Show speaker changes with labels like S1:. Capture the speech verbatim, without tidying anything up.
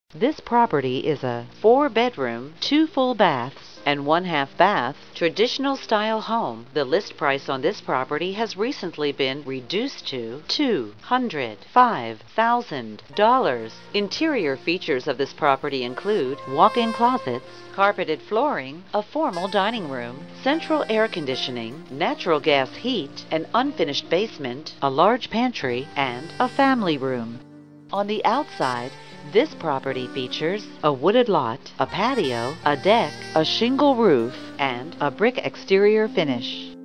S1: This property is a four-bedroom, two full baths, and one half bath, traditional style home. The list price on this property has recently been reduced to two hundred five thousand dollars. Interior features of this property include walk-in closets, carpeted flooring, a formal dining room, central air conditioning, natural gas heat, an unfinished basement, a large pantry, and a family room. On the outside, this property features a wooded lot, a patio, a deck, a shingle roof, and a brick exterior finish.